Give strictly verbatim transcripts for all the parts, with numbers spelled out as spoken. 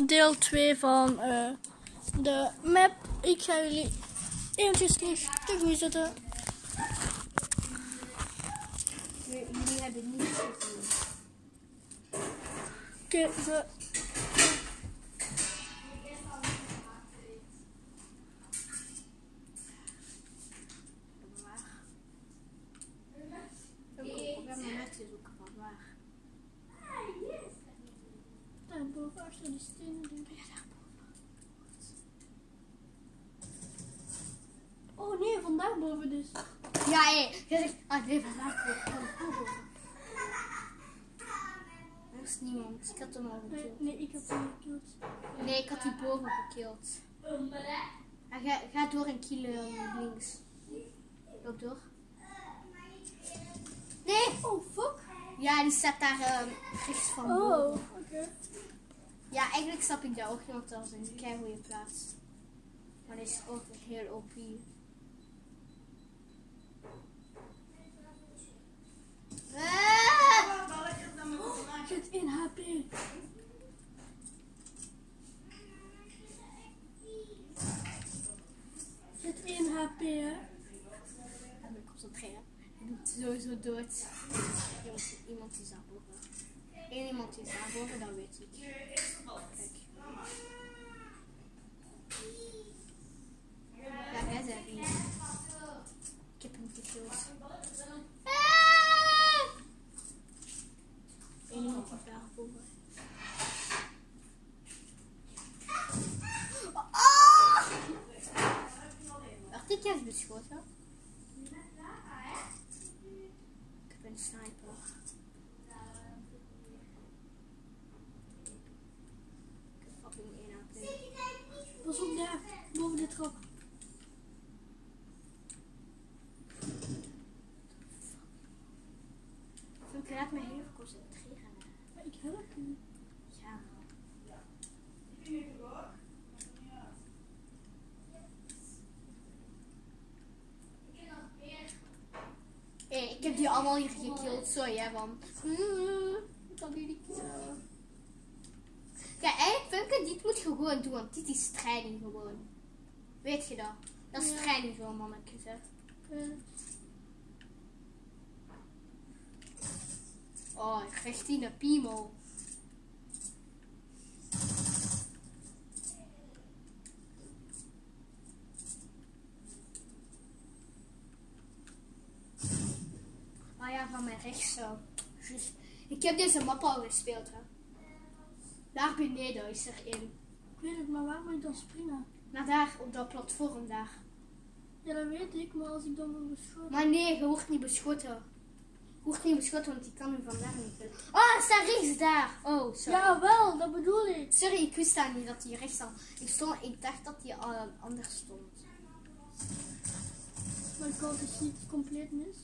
deel twee van uh, de map. Ik ga jullie eventjes terug tegemoet zetten. Nee, jullie hebben niet gezien. Oké, okay, zo. Daarboven, achter die stenen, denk ik. Oh nee, van daarboven dus. Ja, hé. Je zegt, ah nee, van daarboven. Er is niemand. Ik had hem al gekild. Nee, nee, ik had hem gekild. Nee, ik had die boven gekild. Ja, ga, ga door en killen links. Loop door. Nee! Oh, fuck. Ja, die staat daar uh, rechts van boven. Oh, oké. Okay. Ja, eigenlijk snap ik dat ook niet, want dat is een kei goede plaats. Maar dat is ook heel O P. Ah! Ik zit in H P. Ik zit in H P, hè. Ja, ik concentreren. Je doet sowieso dood. Iemand, iemand is daarboven. Eén iemand is daarboven, dat weet ik. Kijk. Ja, hij is er niet. Ik heb hem gekild. Eén iemand is daarboven. Oh! Wacht, ik heb beschoten. Ik heb een sniper. Ik heb fucking één A P. Pas op daar, boven de trap. Ik laat me heel concentreren. Maar ik help u. Ja. Hey, ik heb die allemaal hier gekild, sorry hè, man. Ik kan die niet killen. Kijk, eigenlijk vind ik dit moet je gewoon doen, want dit is strijding gewoon. Weet je dat? Dat is Ja. strijding zo, mannetjes, hè. Uh, Oh, Christine Pimo. Ah ja, van mijn rechts zo. Just. Ik heb deze map al gespeeld, hè. Daar beneden is er één. ik weet het, maar waar moet ik dan springen? Naar daar, op dat platform daar. Ja, dat weet ik, maar als ik dan word beschoten. Maar nee, je wordt niet beschoten. Je wordt niet beschoten, want die kan u vandaag niet vinden. Oh, staat rechts daar. Oh, sorry. Ja, wel, dat bedoel ik. Sorry, ik wist daar niet dat hij rechts stond. Ik, stond, ik dacht dat hij uh, anders stond. Maar ik had dus niet compleet mis.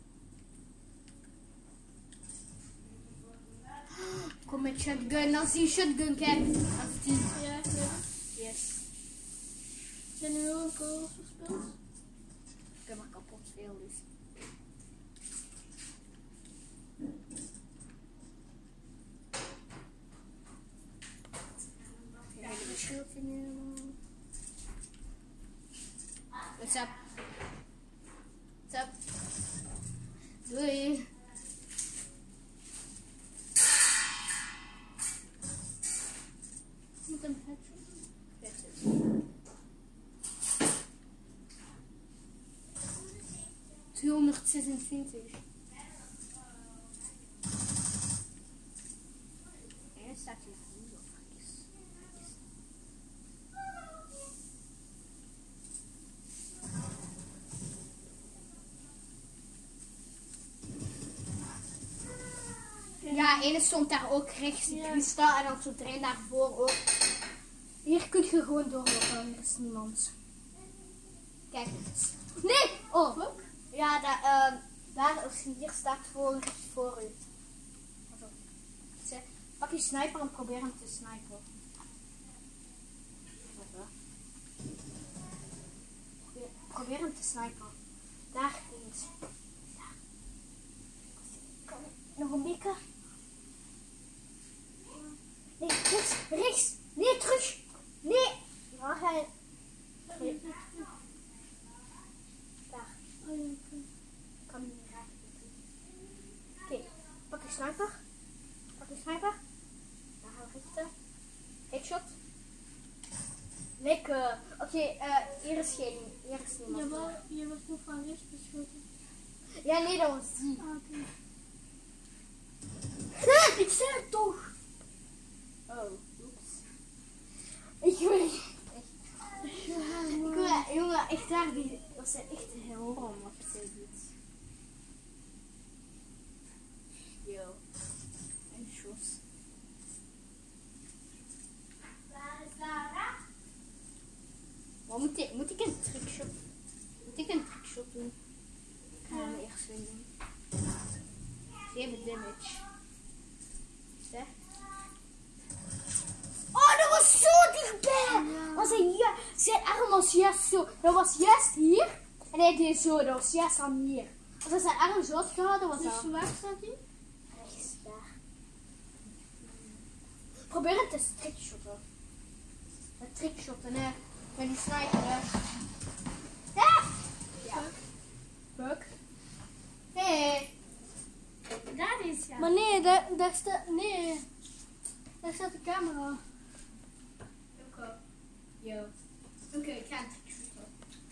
Kom met shotgun. Als die shotgun kijkt. Als die. Ja, ik weet het. Yes. Zijn nu wel een kogels verspeeld? Ik heb er kapot veel, dus. Ja, ik heb een schildje nu. What's up? What's up? Doei. Met een headshot. tweehonderdzesentwintig. En staat hier goed op rechts. Ja, ene stond daar ook rechts. Ja. Die staat en dan zo trein daarvoor ook. Hier kun je gewoon doorlopen, er is niemand. Kijk eens. Nee! Oh! Fuck. Ja, daar, uh, daar als je hier staat voor, voor u. Pak je sniper en probeer hem te snipen. Probeer, probeer hem te snipen. Daar links. Daar. Kom, nog een beetje. Nee, rechts, rechts. Nee, terug. Nee. Waar ga je? Nee. Daar. Ik kan niet meer raken. Oké, okay. Pak een sniper. Pak een sniper. Daar gaan we richten. Headshot. Lekker. Oké, okay, uh, hier is geen. Hier is niemand. Jawel, je was nog van rechts beschoten. Ja, nee, dat was die. Ah, oké. Okay. Ik zei het toch. Oh, oeps. Ik weet echt. Ik weet, jongen, echt daar, die, dat zijn echt heel rom wat ze doet. Yo. En Jos. Waar is Lara? Wat moet ik, moet ik een trickshot? Moet ik een trickshot doen? Ik ga hem eerst doen. zeven damage. Zeg. Oh, dat was zo dichtbij! Ja. Was hij hier? Zijn arm was juist zo. Dat was juist hier. En hij deed zo. Dat was juist aan hier. Als hij zijn arm zo had gehouden, was dat. Dus waar staat hij? Rechts, daar. Probeer het te trickshotten. Het trickshotten, hè. Met die sniper, hè. Ja! Ja. Fuck. Hé. Hey. Daar is ja. Maar nee, daar, daar staat. Nee. Daar staat de camera. Oké. Yo. Oké, okay, ik ga een trick shotten.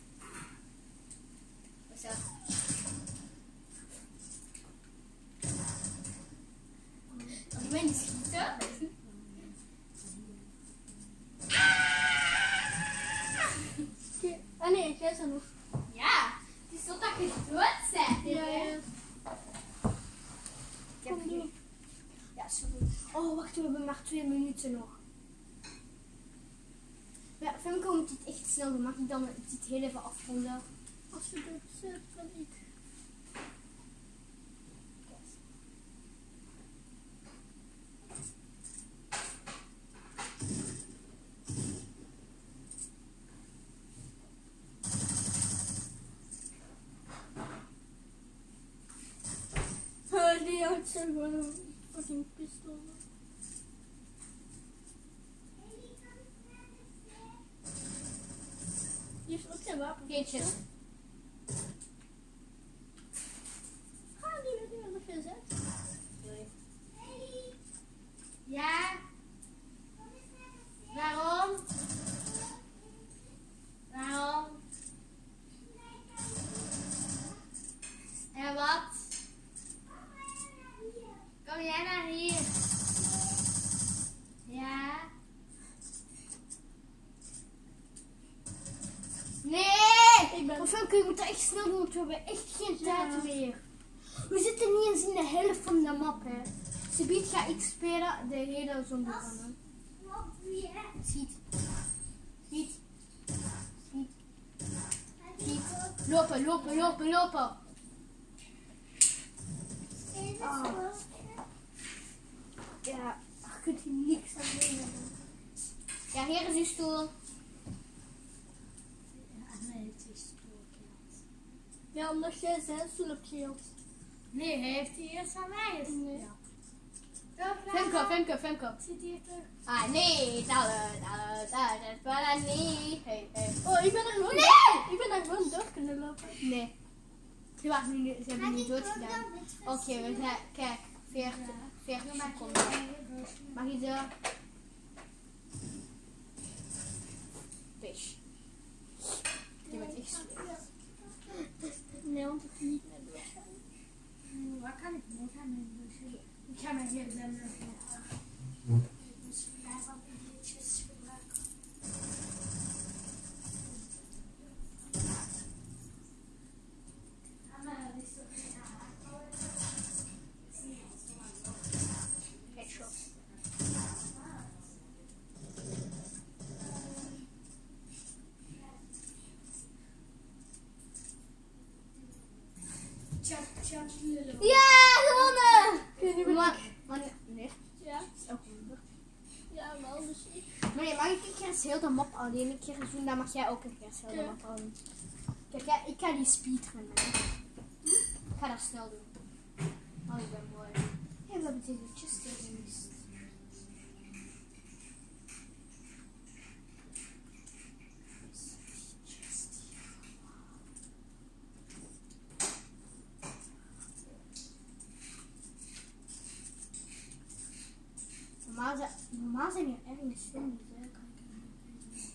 Wat is dat? Als ik mij niet schieten. Ah nee, jij is er nog. Ja, het is totdat je dood bent. Ja, ja. Ik heb hier. Ja, sorry. Oh, wacht, we hebben maar twee minuten nog. Ja, Femke moet dit echt snel doen. Mag ik dan dit heel even afronden? Als je dat zet, kan ik. Die houdt zelf gewoon een fucking pistool. Die heeft ook geen wapen. Geetje. Ga die met iemand nog gezet? Ja? Waarom? Waarom? En wat? Kom jij naar hier? Ja? Nee! Ik ben... Femke, je moet dat echt snel doen, want we hebben echt geen Ja. tijd meer. We zitten niet eens in de helft van de map, hè. Subiet ga ik spelen de hele zombie van. Schiet. Schiet. Schiet. Schiet. Lopen, lopen, lopen, lopen. Oh. Ja, je kunt hier niks aan doen. Ja, hier is uw stoel. Ja, nee, het is stoel. Ja, omdat jij zijn stoel hebt geheeld. Nee, hij heeft die eerst aan mij. Nee. Ja. Femke, Femke, Femke. Zit hier terug. Ah, nee, dallen, dallen, dallen, dallen, nee. Hey, hey. Oh, ik ben er gewoon. Nee! Ik ben er gewoon door kunnen lopen. Nee. Ze, waren nu, ze hebben nu dood gedaan. Oké, okay, we zijn, kijk, veertig, veertig seconden. Mag je zo? Fish. Je bent echt slecht. Nee, want ik niet meer doorgaan. Waar kan ik mee gaan? Ik ga mijn hele bende dus ik ga wat dingetjes gebruiken. Headshot. Ja, gewonnen! Maar, maar nee. Ja, Is ook minder. ja, wel, dus ik. Maar nee, mag ik een keer eens heel de map alleen een keer eens doen? Dan mag jij ook een keer eens heel de Ja. map al doen. Kijk, ja, ik ga die speedrunnen. Hm? Ik ga dat snel doen. Oh, ik ben mooi. Hé, we hebben deze chest gemist. Normaal zijn hier enge zombies, hè? Kan ik niet weten.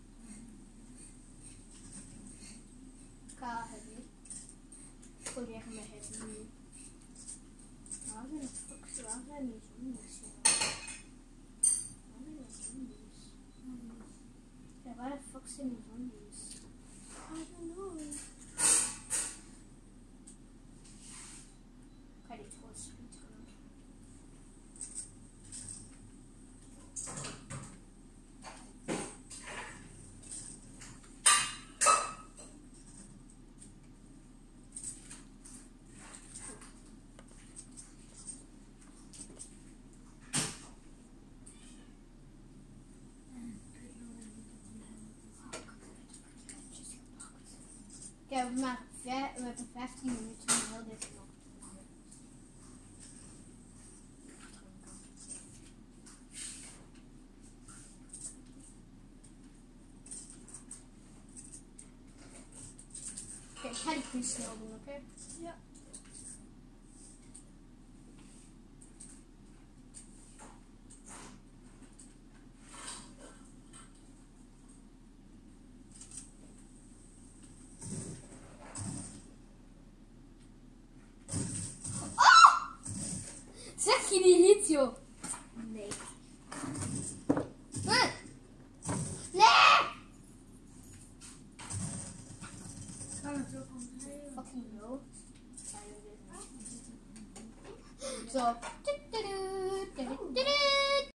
Ka heavy. Probeer hem met heavy nu. Waarom zijn het fucks? Waarom zijn die zombies? Waarom zijn er zombies? Ja, waar de fuck zijn die zombies? I don't know. Kan je dit gewoon schieten? Ik heb maar vijf, we hebben vijftien minuten om heel dit nog te doen. Oké, ik ga die quiz snel doen, oké? Ja.